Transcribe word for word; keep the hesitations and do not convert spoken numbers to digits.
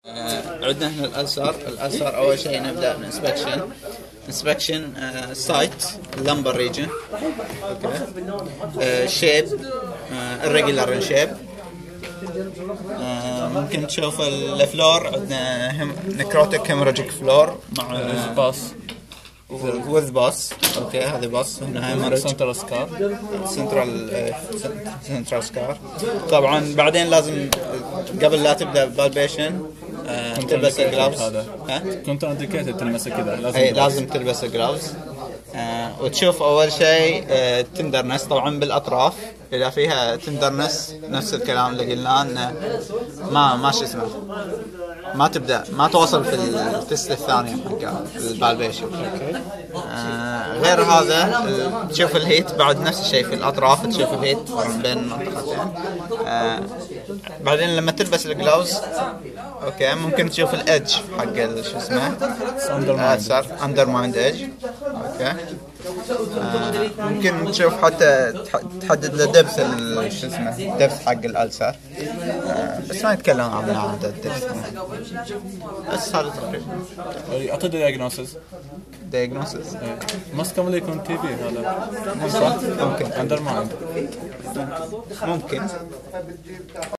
آه، عندنا هنا الألسر. الألسر أول شيء نبدأ من انسبكشن انسبكشن سايت لمبر ريجن. اوكي شيب irregular in shape. آه، ممكن تشوف الفلور. عندنا هم نكروتيك هيموراجيك فلور مع باص وذ باص. اوكي هذا باص. هنا هيموراج سنترال سكار سنترال سنترال سكار. طبعا بعدين لازم قبل لا تبدا بالبيشن آه، تلبس الجلافز. كنت انديكيتد تلمسه كذا لازم اي لازم تلبس الجلافز. آه، وتشوف اول شيء آه، تندرنس طبعا بالاطراف. اذا فيها تندرنس نفس الكلام اللي قلناه انه ما ما شو اسمه ما تبدا ما توصل في التست الثاني حق البالبيشن. آه، غير هذا تشوف الهيت بعد نفس الشيء في الاطراف. تشوف الهيت بين المنطقتين. آه، بعدين لما تلبس الجلافز اوكي ممكن تشوف الادج حق شو اسمه اندر مايند ايدج. اوكي آه، ممكن تشوف حتى تحدد له دبث شو اسمه دبث حق الالسر. آه، بس ما نتكلم عن هذا الدبث. بس هذا تقريبا اعطي دايجنوسيس دايجنوسيس. ماست كم يكون تي بي هذا ممكن اندر مايند ممكن